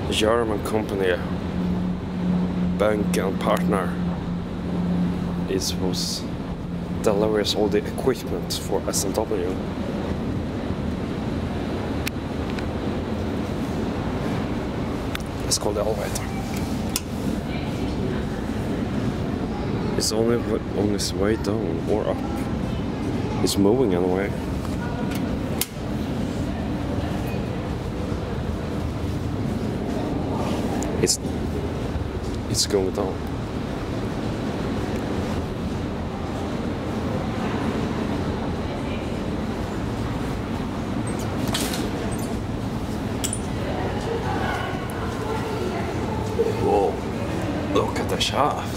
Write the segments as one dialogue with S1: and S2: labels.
S1: German company, Bank and Partner, was delivers all the equipment for S&W. Let's call the elevator. It's only on its way down or up. It's moving anyway. It's going down. Whoa, look at the shaft.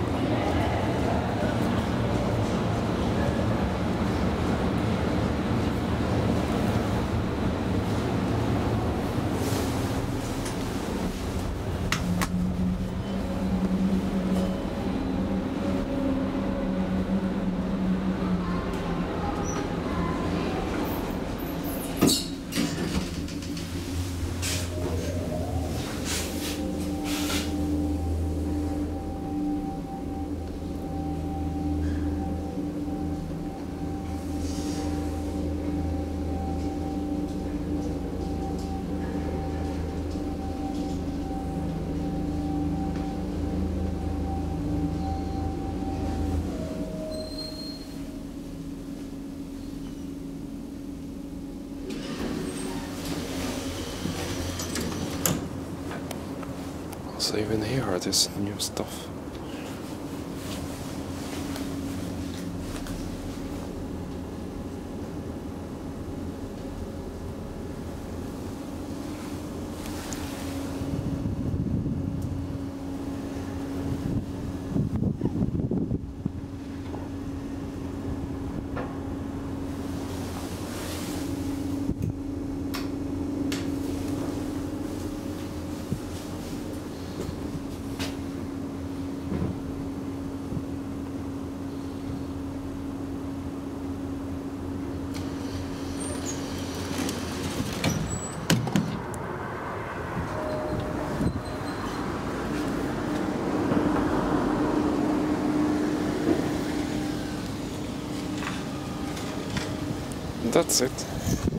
S1: So even here, there's new stuff. That's it.